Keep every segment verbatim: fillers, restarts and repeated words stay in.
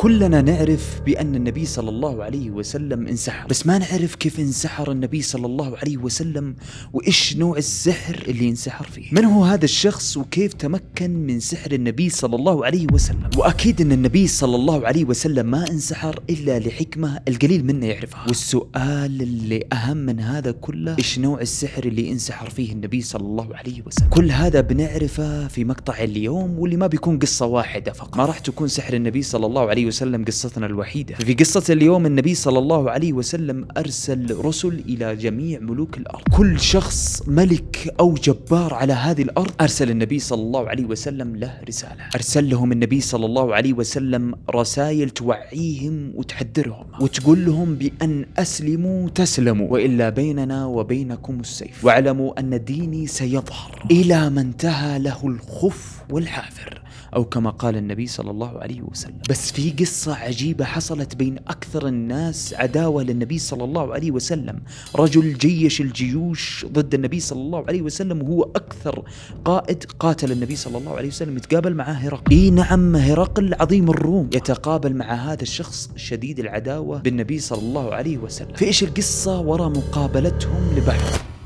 كلنا نعرف بأن النبي صلى الله عليه وسلم انسحر، بس ما نعرف كيف انسحر النبي صلى الله عليه وسلم وإيش نوع السحر اللي انسحر فيه. من هو هذا الشخص وكيف تمكن من سحر النبي صلى الله عليه وسلم؟ وأكيد أن النبي صلى الله عليه وسلم ما انسحر إلا لحكمة القليل منا يعرفها. والسؤال اللي أهم من هذا كله، إيش نوع السحر اللي انسحر فيه النبي صلى الله عليه وسلم؟ كل هذا بنعرفه في مقطع اليوم، واللي ما بيكون قصة واحدة فقط. ما راح تكون سحر النبي صلى الله عليه وسلم قصتنا الوحيدة. في قصة اليوم النبي صلى الله عليه وسلم أرسل رسل إلى جميع ملوك الأرض. كل شخص ملك أو جبار على هذه الأرض أرسل النبي صلى الله عليه وسلم له رسالة. أرسل لهم النبي صلى الله عليه وسلم رسائل توعيهم وتحذرهم وتقول لهم بأن أسلموا تسلموا، وإلا بيننا وبينكم السيف، واعلموا أن ديني سيظهر إلى ما انتهى له الخف والحافر، أو كما قال النبي صلى الله عليه وسلم. بس في قصة عجيبة حصلت بين أكثر الناس عداوة للنبي صلى الله عليه وسلم. رجل جيش الجيوش ضد النبي صلى الله عليه وسلم، وهو أكثر قائد قاتل النبي صلى الله عليه وسلم، يتقابل مع هرقل. إيه نعم، هرقل عظيم الروم يتقابل مع هذا الشخص شديد العداوة بالنبي صلى الله عليه وسلم. في إيش القصة وراء مقابلتهم لبعض؟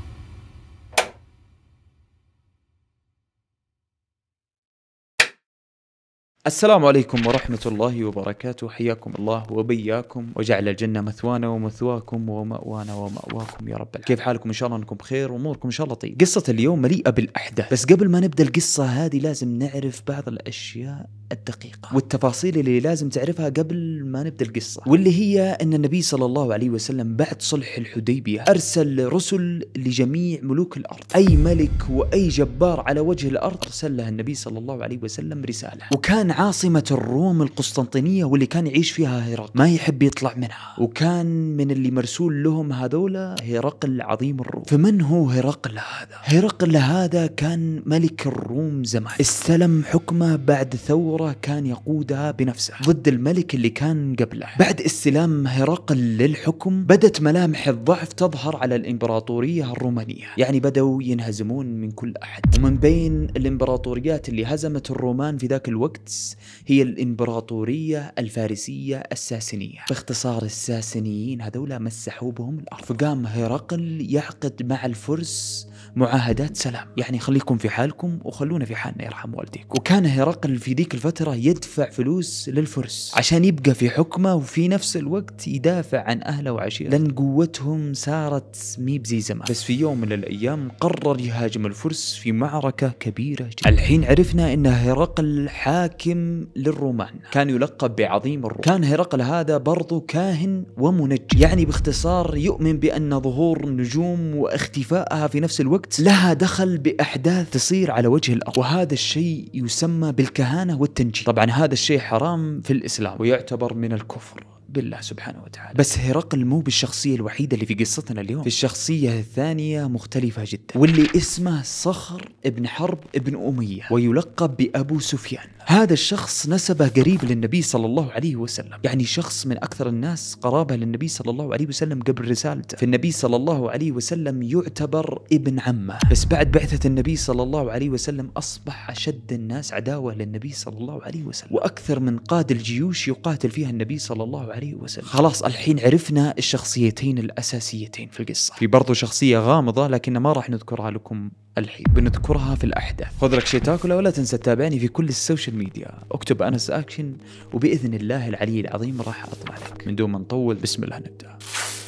السلام عليكم ورحمة الله وبركاته، حياكم الله وبياكم، وجعل الجنة مثوانا ومثواكم ومأوانا ومأواكم يا رب العالمين. كيف حالكم؟ إن شاء الله أنكم بخير وأموركم إن شاء الله طيب. قصة اليوم مليئة بالأحداث، بس قبل ما نبدأ القصة هذه لازم نعرف بعض الأشياء الدقيقة والتفاصيل اللي لازم تعرفها قبل ما نبدأ القصة، واللي هي أن النبي صلى الله عليه وسلم بعد صلح الحديبية أرسل رسل لجميع ملوك الأرض. أي ملك وأي جبار على وجه الأرض أرسل له النبي صلى الله عليه وسلم رسالة. وكان عاصمة الروم القسطنطينية، واللي كان يعيش فيها هرقل، ما يحب يطلع منها، وكان من اللي مرسول لهم هذولا هرقل عظيم الروم. فمن هو هرقل هذا؟ هرقل هذا كان ملك الروم زمان، استلم حكمه بعد ثورة كان يقودها بنفسه ضد الملك اللي كان قبله. بعد استلام هرقل للحكم بدت ملامح الضعف تظهر على الإمبراطورية الرومانية، يعني بدأوا ينهزمون من كل أحد. ومن بين الإمبراطوريات اللي هزمت الرومان في ذاك الوقت هي الإمبراطورية الفارسية الساسانية، باختصار الساسانيين هذولا مسحوا بهم الأرض. فقام هرقل يعقد مع الفرس معاهدات سلام، يعني خليكم في حالكم وخلونا في حالنا يرحم والديك. وكان هرقل في ذيك الفترة يدفع فلوس للفرس عشان يبقى في حكمه، وفي نفس الوقت يدافع عن أهله وعشيرته، لأن قوتهم صارت ميب زي زمان. بس في يوم من الأيام قرر يهاجم الفرس في معركة كبيرة جدا. الحين عرفنا أن هرقل حاكم للرومان، كان يلقب بعظيم الروم. كان هرقل هذا برضو كاهن ومنجم، يعني باختصار يؤمن بأن ظهور النجوم واختفائها في نفس الوقت لها دخل بأحداث تصير على وجه الأرض، وهذا الشيء يسمى بالكهانة والتنجيم. طبعا هذا الشيء حرام في الإسلام ويعتبر من الكفر بالله سبحانه وتعالى. بس هرقل مو بالشخصية الوحيدة اللي في قصتنا اليوم، في الشخصية الثانية مختلفة جدا، واللي اسمه صخر ابن حرب ابن أمية، ويلقب بأبو سفيان. هذا الشخص نسبه قريب للنبي صلى الله عليه وسلم، يعني شخص من أكثر الناس قرابة للنبي صلى الله عليه وسلم قبل رسالته. فالنبي صلى الله عليه وسلم يعتبر ابن عمه، بس بعد بعثة النبي صلى الله عليه وسلم أصبح أشد الناس عداوة للنبي صلى الله عليه وسلم، وأكثر من قاد الجيوش يقاتل فيها النبي صلى الله عليه وسلم. خلاص الحين عرفنا الشخصيتين الأساسيتين في القصة. في برضو شخصية غامضة لكن ما راح نذكرها لكم الحين، بنذكرها في الأحداث. خذ لك شيء تاكله ولا تنسى تتابعني في كل السوشيال ميديا، اكتب أنس أكشن وبإذن الله العلي العظيم راح أطلع لك. من دون ما نطول بسم الله نبدأ.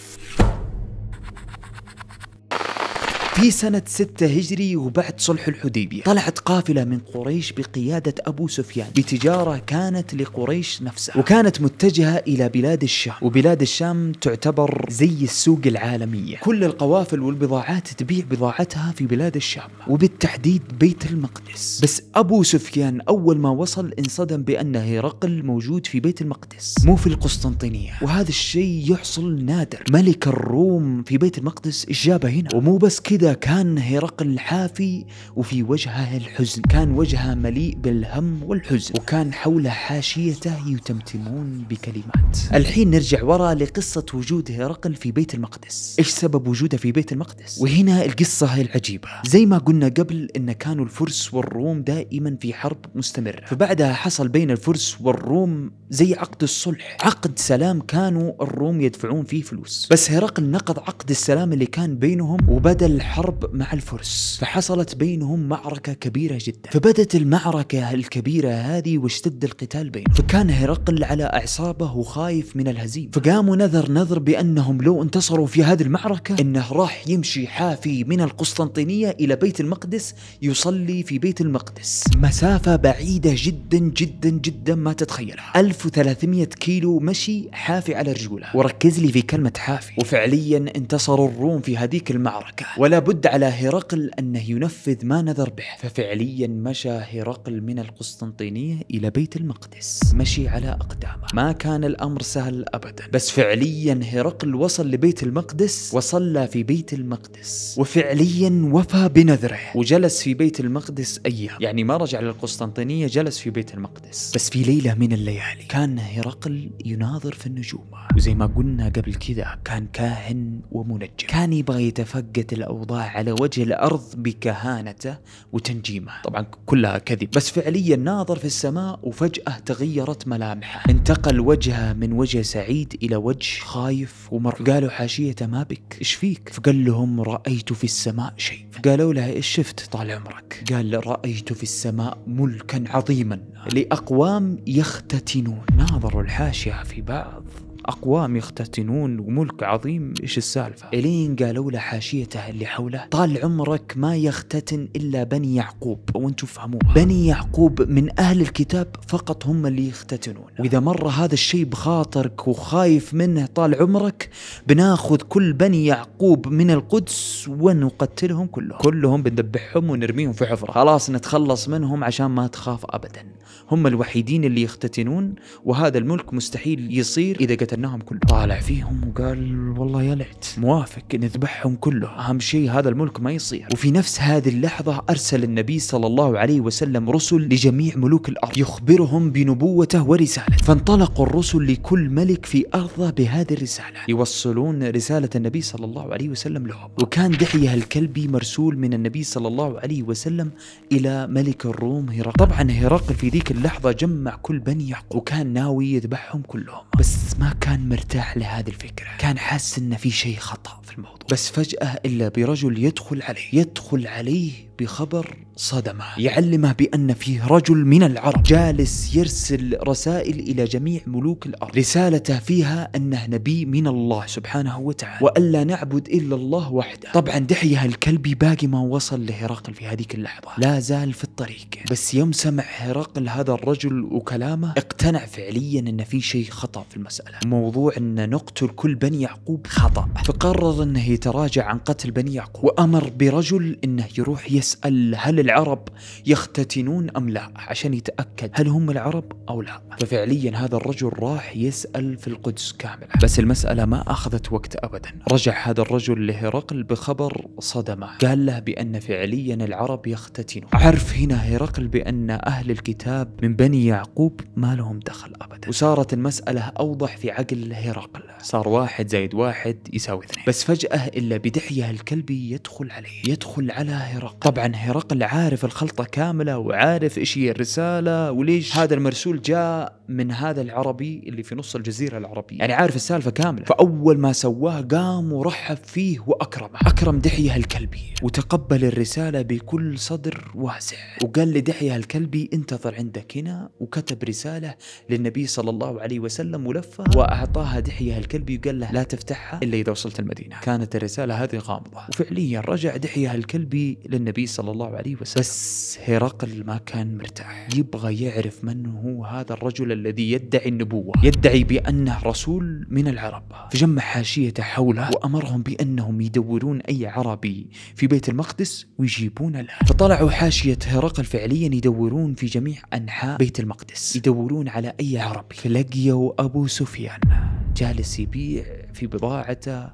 في سنة ستة هجري وبعد صلح الحديبية طلعت قافلة من قريش بقيادة أبو سفيان بتجارة كانت لقريش نفسها، وكانت متجهة إلى بلاد الشام. وبلاد الشام تعتبر زي السوق العالمية، كل القوافل والبضاعات تبيع بضاعتها في بلاد الشام وبالتحديد بيت المقدس. بس أبو سفيان أول ما وصل انصدم بأن هرقل موجود في بيت المقدس مو في القسطنطينية، وهذا الشيء يحصل نادر. ملك الروم في بيت المقدس إيش جابه هنا؟ ومو بس كذا، كذا كان هرقل حافي وفي وجهه الحزن، كان وجهه مليء بالهم والحزن، وكان حول حاشيته يتمتمون بكلمات. الحين نرجع ورا لقصة وجود هرقل في بيت المقدس. إيش سبب وجوده في بيت المقدس؟ وهنا القصة العجيبة. زي ما قلنا قبل إن كانوا الفرس والروم دائما في حرب مستمرة، فبعدها حصل بين الفرس والروم زي عقد الصلح، عقد سلام كانوا الروم يدفعون فيه فلوس، بس هرقل نقض عقد السلام اللي كان بينهم وبدأ الحرب مع الفرس، فحصلت بينهم معركة كبيرة جدا. فبدت المعركة الكبيرة هذه واشتد القتال بينهم، فكان هرقل على أعصابه وخايف من الهزيمة، فقاموا نذر نذر بأنهم لو انتصروا في هذه المعركة إنه راح يمشي حافي من القسطنطينية إلى بيت المقدس، يصلي في بيت المقدس مسافة بعيدة جدا جدا جدا ما تتخيلها، ألف وثلاثمئة كيلو مشي حافي على رجوله. وركز لي في كلمة حافي. وفعليا انتصروا الروم في هذيك المعركة، ولا بد على هرقل أنه ينفذ ما نذر به، ففعليا مشى هرقل من القسطنطينية إلى بيت المقدس، مشي على أقدامه. ما كان الأمر سهل أبدا، بس فعليا هرقل وصل لبيت المقدس وصلى في بيت المقدس، وفعليا وفى بنذره وجلس في بيت المقدس أيام، يعني ما رجع للقسطنطينية، جلس في بيت المقدس. بس في ليلة من الليالي كان هرقل يناظر في النجوم، وزي ما قلنا قبل كذا كان كاهن ومنجم، كان يبغى يتفقد الأوضاع على وجه الأرض بكهانته وتنجيمه، طبعا كلها كذب، بس فعليا ناظر في السماء وفجأة تغيرت ملامحه، انتقل وجهه من وجه سعيد إلى وجه خايف ومرعوب. قالوا حاشيته ما بك، إيش فيك؟ فقال لهم رأيت في السماء شيء. فقالوا له إيش شفت طال عمرك؟ قال رأيت في السماء ملكا عظيما لأقوام يختتنون. ناظروا الحاشية في بعض، أقوام يختتنون وملك عظيم، إيش السالفة؟ إلين قالوا له حاشيته اللي حوله طال عمرك ما يختتن إلا بني يعقوب، وانتم فهموها، بني يعقوب من أهل الكتاب فقط هم اللي يختتنون، وإذا مر هذا الشيء بخاطرك وخايف منه طال عمرك بناخذ كل بني يعقوب من القدس ونقتلهم كلهم كلهم بنذبحهم ونرميهم في حفرة، خلاص نتخلص منهم عشان ما تخاف أبدا، هم الوحيدين اللي يختتنون، وهذا الملك مستحيل يصير إذا قتلناهم كلهم. طالع فيهم وقال والله يا ليت، موافق نذبحهم كلهم، أهم شيء هذا الملك ما يصير. وفي نفس هذه اللحظة أرسل النبي صلى الله عليه وسلم رسل لجميع ملوك الأرض يخبرهم بنبوته ورسالته، فانطلقوا الرسل لكل ملك في أرضه بهذه الرسالة، يوصلون رسالة النبي صلى الله عليه وسلم لهم. وكان دحية الكلبي مرسول من النبي صلى الله عليه وسلم إلى ملك الروم هرقل. طبعا هرقل في ذيك اللحظة جمع كل بني يعقوب وكان ناوي يذبحهم كلهم، بس ما كان مرتاح لهذه الفكرة، كان حاسس إن في شيء خطأ في الموضوع. بس فجأة إلا برجل يدخل عليه يدخل عليه بخبر صدمه، يعلمه بأن فيه رجل من العرب جالس يرسل رسائل إلى جميع ملوك الأرض، رسالته فيها أنه نبي من الله سبحانه وتعالى، وألا نعبد إلا الله وحده. طبعا دحية الكلبي باقي ما وصل لهرقل في هذيك اللحظة، لا زال في الطريق، بس يوم سمع هرقل هذا الرجل وكلامه اقتنع فعليا أن في شيء خطأ في المسألة، موضوع أن نقتل كل بني يعقوب خطأ، فقرر أنه يتراجع عن قتل بني يعقوب، وأمر برجل أنه يروح يسأل هل العرب يختتنون أم لا، عشان يتأكد هل هم العرب أو لا. ففعليا هذا الرجل راح يسأل في القدس كاملة، بس المسألة ما أخذت وقت أبدا، رجع هذا الرجل لهرقل بخبر صدمه، قال له بأن فعليا العرب يختتنون. عرف هنا هرقل بأن أهل الكتاب من بني يعقوب ما لهم دخل أبدا، وصارت المسألة أوضح في عقل هرقل، صار واحد زائد واحد يساوي اثنين. بس فجأة إلا بدحية الكلبي يدخل عليه يدخل على هرقل. طبعا هرقل عارف الخلطة كاملة وعارف إيش هي الرسالة وليش هذا المرسول جاء من هذا العربي اللي في نص الجزيرة العربية، يعني عارف السالفة كاملة. فأول ما سواه قام ورحب فيه وأكرمه، أكرم دحية الكلبي وتقبل الرسالة بكل صدر واسع، وقال لدحية الكلبي انتظر عندك هنا، وكتب رسالة للنبي صلى الله عليه وسلم ولفها وأعطاها دحية الكلبي وقال له لا تفتحها إلا إذا وصلت المدينة. كانت الرسالة هذه غامضة، وفعليا رجع دحية الكلبي للنبي صلى الله عليه وسلم. بس هرقل ما كان مرتاح، يبغى يعرف من هو هذا الرجل الذي يدعي النبوة، يدعي بأنه رسول من العرب. فجمع حاشيته حوله وأمرهم بأنهم يدورون أي عربي في بيت المقدس ويجيبون له. فطلعوا حاشية هرقل فعليا يدورون في جميع أنحاء بيت المقدس، يدورون على أي عربي. فلقيوا أبو سفيان جالس يبيع في بضاعته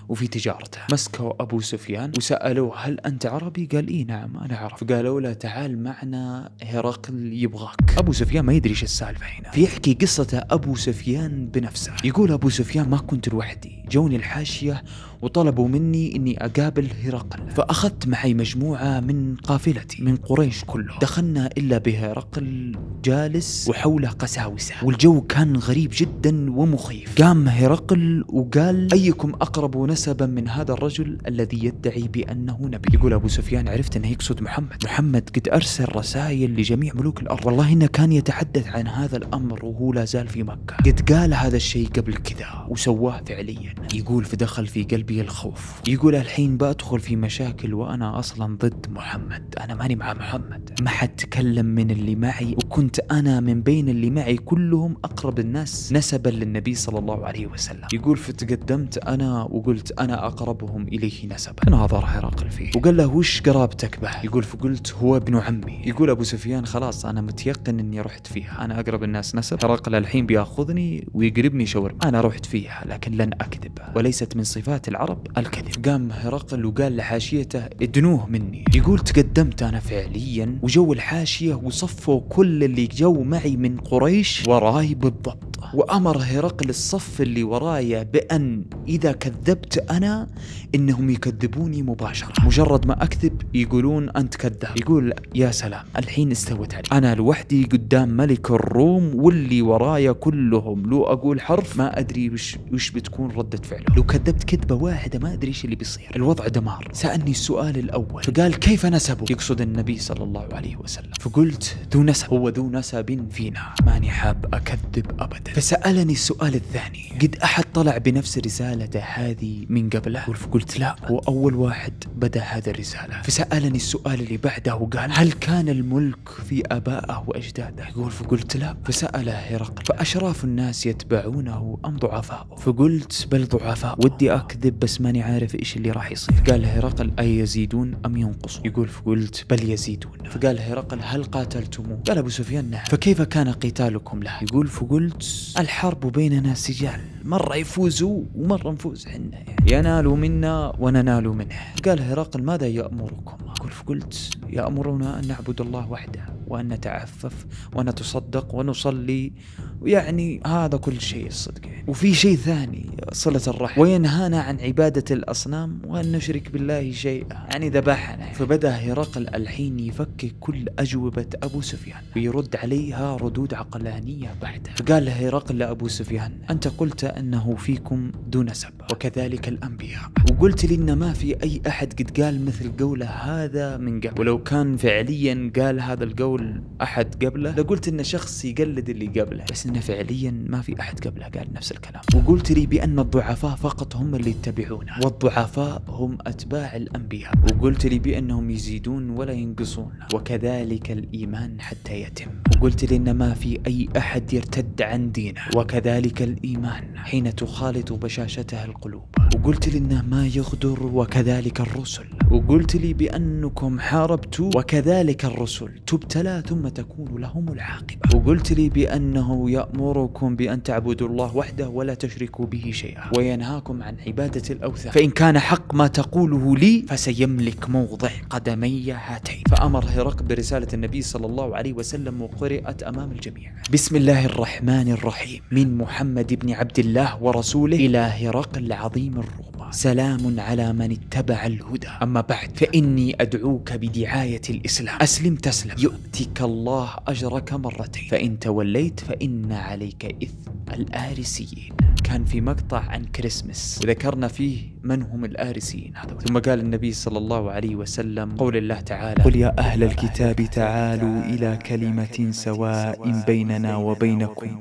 وفي تجارته. مسكوا أبو سفيان وسألوه هل أنت عربي؟ قال إيه نعم أنا عربي. قالوا له تعال معنا هرقل يبغاك. أبو سفيان ما يدري ايش السالفة هنا، فيحكي قصة أبو سفيان بنفسه. يقول أبو سفيان ما كنت لوحدي، جوني الحاشية وطلبوا مني اني اقابل هرقل، فاخذت معي مجموعة من قافلتي من قريش كله. دخلنا الا بهرقل جالس وحوله قساوسة، والجو كان غريب جدا ومخيف. قام هرقل وقال ايكم اقرب نسبا من هذا الرجل الذي يدعي بانه نبي؟ يقول ابو سفيان عرفت انه يقصد محمد. محمد قد ارسل رسائل لجميع ملوك الارض، والله انه كان يتحدث عن هذا الامر وهو لا زال في مكة. قد قال هذا الشيء قبل كذا وسواه فعليا. يقول فدخل في قلبي الخوف. يقول الحين بدخل في مشاكل وانا اصلا ضد محمد، انا ماني مع محمد، ما حد تكلم من اللي معي، وكنت انا من بين اللي معي كلهم اقرب الناس نسبا للنبي صلى الله عليه وسلم. يقول فتقدمت انا وقلت انا اقربهم اليه نسبا. ناظر هرقل فيه وقال له وش قرابتك به؟ يقول فقلت هو ابن عمي. يقول ابو سفيان خلاص انا متيقن اني رحت فيها، انا اقرب الناس نسب، هرقل الحين بياخذني ويقربني شاورما، انا رحت فيها لكن لن اكذب، وليست من صفات العرب الكذب. قام هرقل وقال لحاشيته ادنوه مني. يقول تقدمت انا فعليا وجو الحاشية وصفوا كل اللي جو معي من قريش وراي بالضبط، وامر هرقل الصف اللي ورايا بان اذا كذبت انا انهم يكذبوني مباشرة، مجرد ما اكذب يقولون انت كذاب. يقول يا سلام الحين استوت علي، انا لوحدي قدام ملك الروم واللي ورايا كلهم لو اقول حرف ما ادري وش وش بتكون ردة فعله، لو كذبت كذبة واحدة ما ادري ايش اللي بيصير، الوضع دمار. سألني السؤال الاول فقال كيف نسبه؟ يقصد النبي صلى الله عليه وسلم. فقلت ذو نسب، هو ذو نسب فينا، ماني حاب اكذب ابدا. فسألني السؤال الثاني قد احد طلع بنفس رسالته هذه من قبله؟ فقلت لا، هو اول واحد بدا هذا الرسالة. فسألني السؤال اللي بعده وقال هل كان الملك في ابائه واجداده؟ يقول فقلت لا. فسأل هرقل فاشراف الناس يتبعونه ام ضعفاء؟ فقلت بل ضعفاء، ودي اكذب بس ماني عارف ايش اللي راح يصير. قال هرقل اي يزيدون ام ينقصون؟ يقول فقلت بل يزيدون. فقال هرقل هل قاتلتموه؟ قال ابو سفيان نعم. فكيف كان قتالكم له؟ يقول فقلت الحرب بيننا سجال، مرة يفوزوا ومرة نفوز احنا، يعني ينالوا منا وننال منه. قال هرقل ماذا يأمركم؟ يقول فقلت يأمرنا أن نعبد الله وحده وأن نتعفف ونتصدق ونصلي، يعني هذا كل شيء الصدق يعني. وفي شيء ثاني صلة الرحم، وينهانا عن عبادة الأصنام وأن نشرك بالله شيئا، يعني ذبحنا. فبدأ هرقل الحين يفكك كل أجوبة أبو سفيان ويرد عليها ردود عقلانية بحتة. فقال هرقل لأبو سفيان أنت قلت أنه فيكم ذو نسب وكذلك الأنبياء، وقلت لي إن ما في أي أحد قد قال مثل قوله هذا من قبل، ولو كان فعليا قال هذا القول أحد قبله لقلت إن شخص يقلد اللي قبله، بس إنه فعليا ما في أحد قبله قال نفس الكلام. وقلت لي بأن الضعفاء فقط هم اللي يتبعونه، والضعفاء هم أتباع الأنبياء، وقلت لي بأنهم يزيدون ولا ينقصون، وكذلك الإيمان حتى يتم. وقلت لي إن ما في أي أحد يرتد عن دينه، وكذلك الإيمان حين تخالط بشاشتها القلوب. وقلت لي إنه ما يغدر، وكذلك الرسل. وقلت لي بأنكم حاربتوا وكذلك الرسل تبتلى ثم تكون لهم العاقبة. وقلت لي بأنه يأمركم بأن تعبدوا الله وحده ولا تشركوا به شيئا، وينهاكم عن عبادة الأوثان، فإن كان حق ما تقوله لي فسيملك موضع قدمي هاتين. فأمر هرقل برسالة النبي صلى الله عليه وسلم وقرأت أمام الجميع بسم الله الرحمن الرحيم من محمد بن عبد الله ورسوله إلى هرقل عظيم الروم، سلام على من اتبع الهدى، أما بعد فإني أدعوك بدعاية الإسلام، أسلم تسلم يؤتك الله أجرك مرتين، فإن توليت فإن عليك إثم الآرسيين. كان في مقطع عن كريسمس وذكرنا فيه من هم الآرسيين هذا. ثم قال النبي صلى الله عليه وسلم قول الله تعالى قل يا أهل الكتاب تعالوا إلى كلمة سواء بيننا وبينكم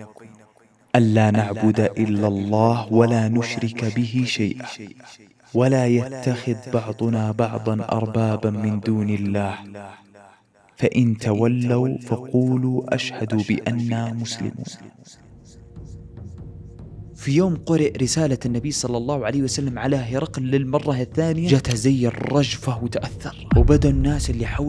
ألا نعبد إلا الله ولا نشرك به شيئا ولا يتخذ بعضنا بعضا أربابا من دون الله فإن تولوا فقولوا أشهد بأننا مسلمون. في يوم قرأ رسالة النبي صلى الله عليه وسلم على هرقل للمرة الثانية جاته زي الرجفة وتأثر، وبدأ الناس اللي حوله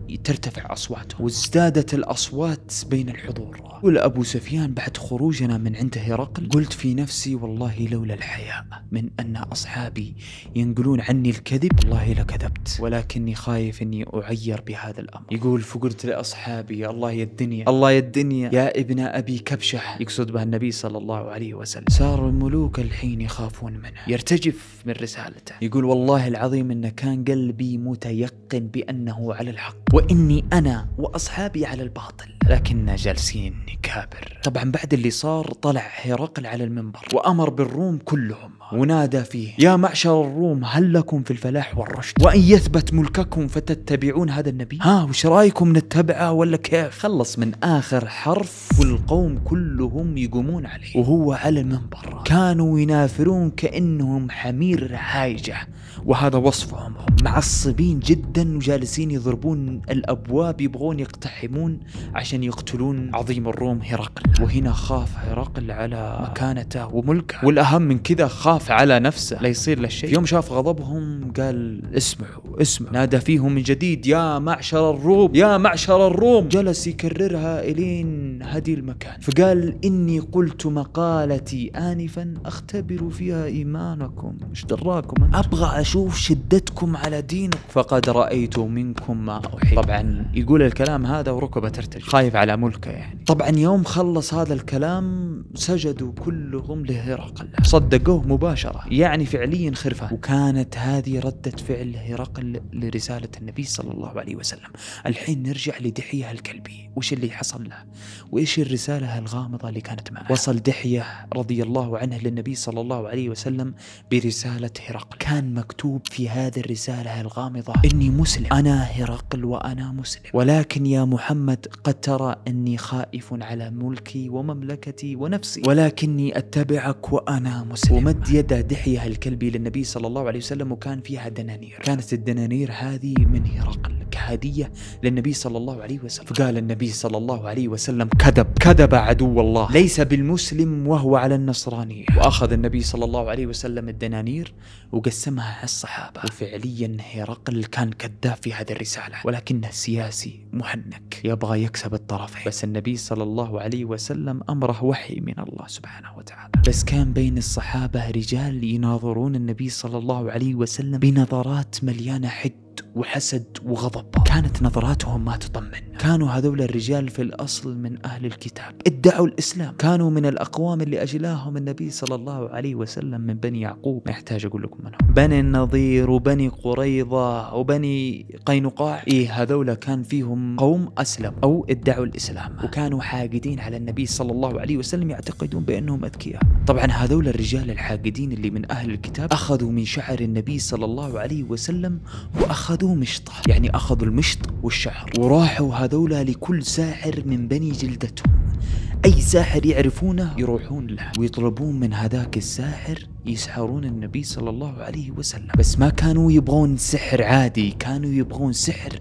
ترتفع أصواتهم، وازدادت الأصوات بين الحضور. يقول أبو سفيان بعد خروجنا من عند هرقل قلت في نفسي والله لولا الحياء من أن أصحابي ينقلون عني الكذب والله لكذبت، ولكني خايف أني أعير بهذا الأمر. يقول فقلت لأصحابي الله يا الدنيا الله يا الدنيا يا ابن أبي كبشح، يقصد بها النبي صلى الله عليه وسلم، صار الملوك الحين يخافون منه، يرتجف من رسالته. يقول والله العظيم أن كان قلبي متيقن بأنه على الحق وإني أنا وأصحابي على الباطل، لكننا جالسين نكابر. طبعا بعد اللي صار طلع هرقل على المنبر وأمر بالروم كلهم ونادى فيه يا معشر الروم هل لكم في الفلاح والرشد وأن يثبت ملككم فتتبعون هذا النبي؟ ها وش رايكم نتبعه ولا كيف؟ خلص من آخر حرف والقوم كلهم يقومون عليه وهو على المنبر، كانوا ينافرون كأنهم حمير هايجة، وهذا وصفهم، معصبين جدا وجالسين يضربون الأبواب يبغون يقتحمون عشان يقتلون عظيم الروم هرقل. وهنا خاف هرقل على مكانته وملكه، والأهم من كذا خاف على نفسه لا يصير له شيء. يوم شاف غضبهم قال اسمعوا اسمعوا، نادى فيهم من جديد يا معشر الروم يا معشر الروم، جلس يكررها إلين هدي المكان، فقال إني قلت مقالتي آنفا أختبر فيها إيمانكم، مش دراكم أبغى أشوف شدتكم على دينك فقد رأيت منكم ما أحب. طبعا يقول الكلام هذا وركبه ترتجف، خايف على ملكه يعني. طبعا يوم خلص هذا الكلام سجدوا كلهم لهرقل، صدقوه مباشرة، يعني فعليا خرفه. وكانت هذه ردة فعل هرقل لرسالة النبي صلى الله عليه وسلم. الحين نرجع لدحية الكلبي، وش اللي حصل له وإيش الرسالة الغامضة اللي كانت معه. وصل دحية رضي الله عنه للنبي صلى الله عليه وسلم برسالة هرقل، كان مكتوب في هذه الرسالة الغامضة إني مسلم، أنا هرقل وأنا مسلم، ولكن يا محمد قد ترى أني خائف على ملكي ومملكتي ونفسي، ولكني أتبعك وأنا مسلم. ومد يد دحية الكلبي للنبي صلى الله عليه وسلم وكان فيها دنانير، كانت الدنانير هذه من هرقل كهدية للنبي صلى الله عليه وسلم. فقال النبي صلى الله عليه وسلم كذب كذب عدو الله، ليس بالمسلم وهو على النصرانية. وأخذ النبي صلى الله عليه وسلم الدنانير وقسمها على الصحابة. وفعليا هرقل كان كذاب في هذه الرسالة، ولكنه سياسي محنك يبغى يكسب الطرفين، بس النبي صلى الله عليه وسلم أمره وحي من الله سبحانه وتعالى. بس كان بين الصحابة رجال يناظرون النبي صلى الله عليه وسلم بنظرات مليانة حد وحسد وغضب، كانت نظراتهم ما تطمن. كانوا هذول الرجال في الأصل من أهل الكتاب، ادعوا الإسلام، كانوا من الأقوام اللي أجلاهم النبي صلى الله عليه وسلم من بني يعقوب، ما يحتاج أقول لكم منهم، بني النضير وبني قريظة وبني قينقاع. إيه هذول كان فيهم قوم أسلم أو ادعوا الإسلام، وكانوا حاقدين على النبي صلى الله عليه وسلم، يعتقدون بأنهم أذكياء. طبعا هذول الرجال الحاقدين اللي من أهل الكتاب أخذوا من شعر النبي صلى الله عليه وسلم وأخذوا مشطه، يعني أخذوا المشط والشعر وراحوا هذولا لكل ساحر من بني جلدتهم، أي ساحر يعرفونه يروحون له ويطلبون من هذاك الساحر يسحرون النبي صلى الله عليه وسلم. بس ما كانوا يبغون سحر عادي، كانوا يبغون سحر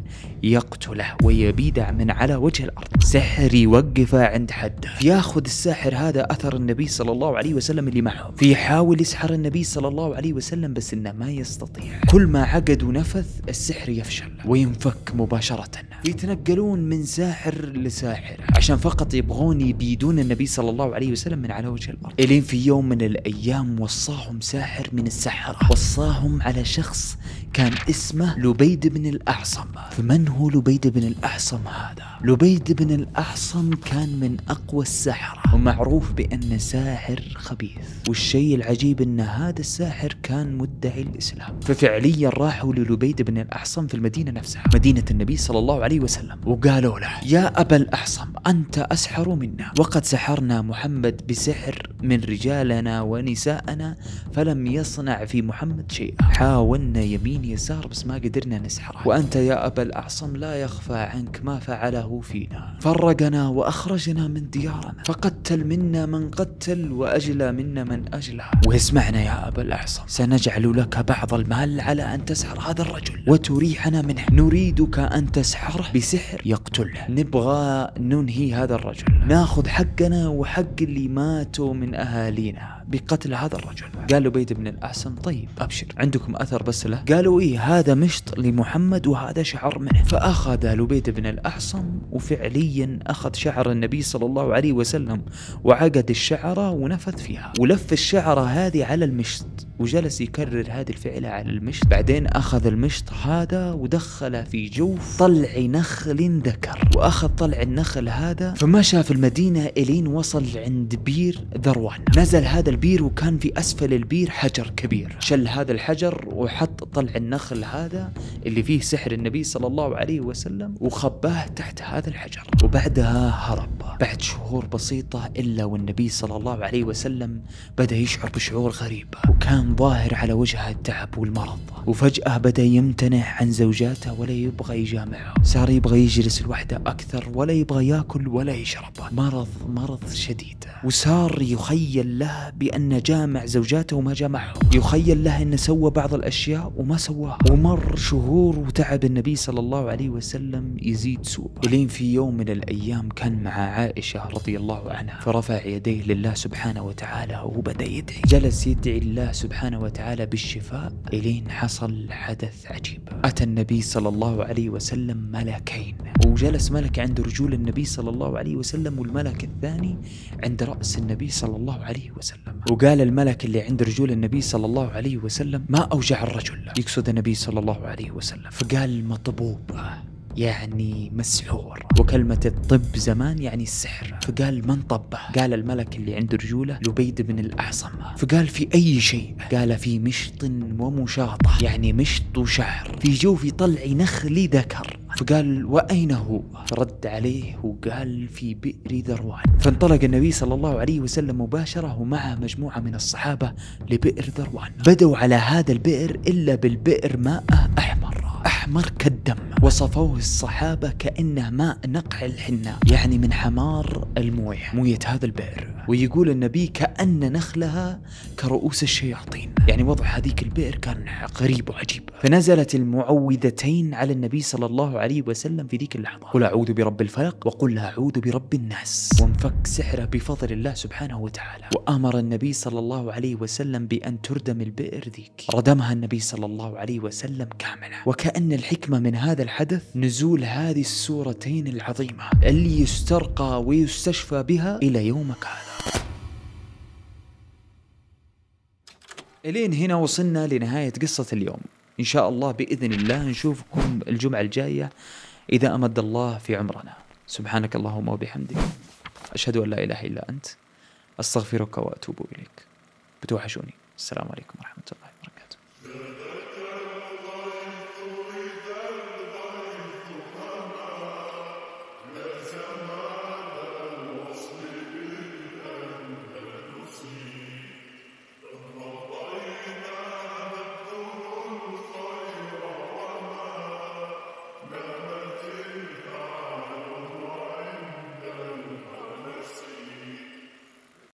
يقتله ويبيدع من على وجه الأرض، سحر يوقفه عند حده. ياخذ الساحر هذا أثر النبي صلى الله عليه وسلم اللي معهم، فيحاول يسحر النبي صلى الله عليه وسلم بس إنه ما يستطيع، كل ما عقد ونفث السحر يفشل وينفك مباشرة. يتنقلون من ساحر لساحر عشان فقط يبغون يبيدون النبي صلى الله عليه وسلم من على وجه الأرض. إلين في يوم من الأيام وصاهم ساحر من السحرة، وصاهم على شخص كان اسمه لبيد بن الأعصم. فمن هو لبيد بن الأعصم هذا؟ لبيد بن الأعصم كان من أقوى السحرة ومعروف بأنه ساحر خبيث، والشيء العجيب أن هذا الساحر كان مدعي الإسلام. ففعليا راحوا للبيد بن الأعصم في المدينة نفسها، مدينة النبي صلى الله عليه وسلم، وقالوا له يا أبا الأعصم أنت أسحر منا، وقد سحرنا محمد بسحر من رجالنا ونساءنا فلم يصنع في محمد شيئا، حاولنا يمين يسار بس ما قدرنا نسحره، وأنت يا أبا الأعصم لا يخفى عنك ما فعله فينا، فرقنا وأخرجنا من ديارنا، فقتل منا من قتل وأجلى منا من أجلى، واسمعنا يا أبا الأعصم سنجعل لك بعض المال على أن تسحر هذا الرجل وتريحنا منه، نريدك أن تسحره بسحر يقتله، نبغى ننهي هذا الرجل، ناخذ ناخذ حقنا وحق اللي ماتوا من أهالينا بقتل هذا الرجل. قال لبيد بن الأعصم طيب أبشر، عندكم أثر بس له؟ قالوا إيه، هذا مشط لمحمد وهذا شعر منه. فأخذ لبيد بن الأعصم وفعليا أخذ شعر النبي صلى الله عليه وسلم وعقد الشعرة ونفث فيها ولف الشعرة هذه على المشط وجلس يكرر هذه الفعلة على المشط. بعدين أخذ المشط هذا ودخل في جوف طلع نخل ذكر، وأخذ طلع النخل هذا فمشى في المدينة إلين وصل عند بير ذروان. نزل هذا البير وكان في أسفل البير حجر كبير، شل هذا الحجر وحط طلع النخل هذا اللي فيه سحر النبي صلى الله عليه وسلم وخباه تحت هذا الحجر، وبعدها هرب. بعد شهور بسيطة إلا والنبي صلى الله عليه وسلم بدأ يشعر بشعور غريب، وكان ظاهر على وجهه التعب والمرض، وفجأة بدأ يمتنع عن زوجاته ولا يبغى يجامعها، صار يبغى يجلس لوحده أكثر ولا يبغى يأكل ولا يشرب. مرض مرض شديد، وصار يخيل له بأن جامع زوجاته وما جامعهم، يخيل له أنه سوى بعض الأشياء وما سواها. ومر شهور وتعب النبي صلى الله عليه وسلم يزيد سوء، إلين في يوم من الأيام كان مع عائشة رضي الله عنها فرفع يديه لله سبحانه وتعالى وبدأ يدعي، جلس يدعي الله سبحانه وتعالى بالشفاء. إلين حصل حدث عجيب، أتى النبي صلى الله عليه وسلم ملكين، وجلس ملك عند رجول النبي صلى الله عليه وسلم والملك الثاني عند رأس النبي صلى الله عليه وسلم. وقال الملك اللي عند رجول النبي صلى الله عليه وسلم ما أوجع الرجل، يقصد النبي صلى الله عليه وسلم، فقال مطبوب يعني مسحور، وكلمة الطب زمان يعني السحر. فقال من طبه؟ قال الملك اللي عند رجوله لبيد بن الأعصم. فقال في أي شيء؟ قال في مشط ومشاطة، يعني مشط وشعر في جوف طلع نخل ذكر. فقال وأين هو؟ فرد عليه وقال في بئر ذروان. فانطلق النبي صلى الله عليه وسلم مباشرة ومعه مجموعة من الصحابة لبئر ذروان. بدوا على هذا البئر إلا بالبئر ماء أحمر أحمر كالدم، وصفوه الصحابة كأنه ماء نقع الحناء، يعني من حمار المويه، موية هذا البئر. ويقول النبي كأن نخلها كرؤوس الشياطين، يعني وضع هذيك البئر كان غريب وعجيب. فنزلت المعوذتين على النبي صلى الله عليه وسلم في ذيك اللحظة، قل أعوذ برب الفلق وقل أعوذ برب الناس، وانفك سحره بفضل الله سبحانه وتعالى. وأمر النبي صلى الله عليه وسلم بأن تردم البئر ذيك، ردمها النبي صلى الله عليه وسلم كاملة. وكأن الحكمة من هذا الحدث نزول هذه السورتين العظيمة اللي يسترقى ويستشفى بها إلى يومك هذا. إلين هنا وصلنا لنهاية قصة اليوم. إن شاء الله بإذن الله نشوفكم الجمعة الجاية إذا أمد الله في عمرنا. سبحانك اللهم وبحمدك، أشهد أن لا إله إلا أنت، أستغفرك وأتوب إليك. بتوحشوني. السلام عليكم ورحمة الله.